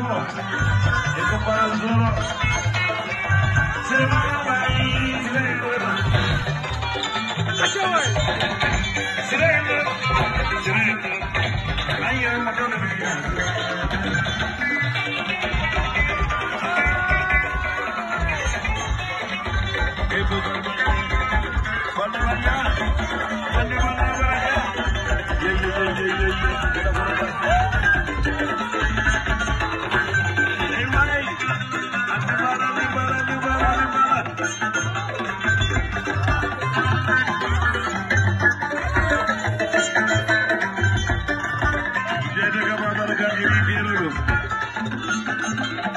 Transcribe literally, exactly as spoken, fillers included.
Itu para seluruh seluruh bayi seluruh seluruh seluruh ayo makan itu pada mana pada mana saja ye ye ye ye ye kita berapa Jadi kabar ini biru.